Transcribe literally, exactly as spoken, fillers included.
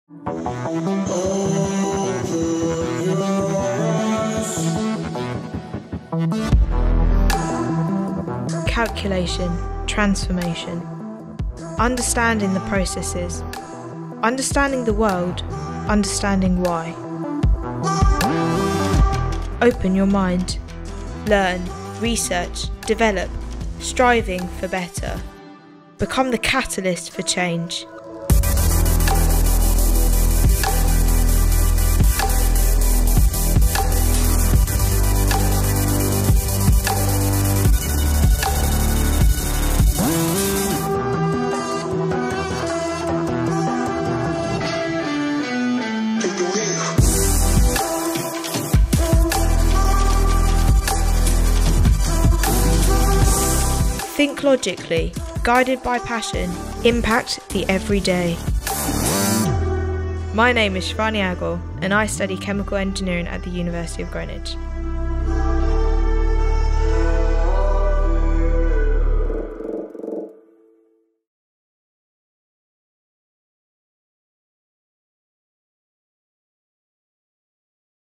Calculation, transformation. Understanding the processes. Understanding the world. Understanding why. Open your mind. Learn, research, develop, striving for better. Become the catalyst for change. Think logically, guided by passion, impact the everyday. My name is Shivani and I study chemical engineering at the University of Greenwich.